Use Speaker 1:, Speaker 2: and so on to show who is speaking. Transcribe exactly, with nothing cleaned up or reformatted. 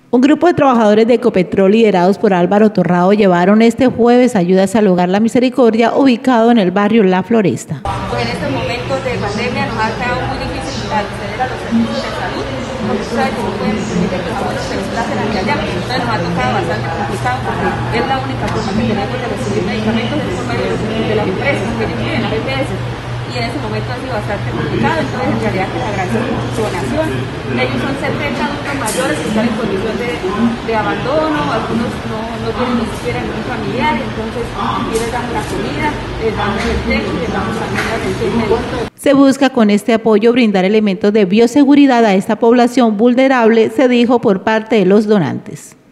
Speaker 1: Un grupo de trabajadores de Ecopetrol liderados por Álvaro Torrado llevaron este jueves ayudas al Hogar La Misericordia, ubicado en el barrio La Floresta.
Speaker 2: Pues en estos momentos de pandemia nos ha quedado muy difícil acceder a los servicios de salud, porque ustedes no pueden permitir que los abuelos se desplacen hacia allá. Entonces nos ha tocado bastante complicado, porque es la única forma que tenemos de recibir medicamentos es por medio de las empresas que ellos tienen, las E P S. Y en ese momento ha sido bastante complicado, entonces en realidad que le agradecemos su donación. Ellos son setenta adultos mayores que están en condición de, de abandono, algunos no, no tienen ni siquiera ningún familiar, entonces aquí les damos la comida, les damos el techo y les damos también la atención médica.
Speaker 1: Se busca con este apoyo brindar elementos de bioseguridad a esta población vulnerable, se dijo por parte de los donantes.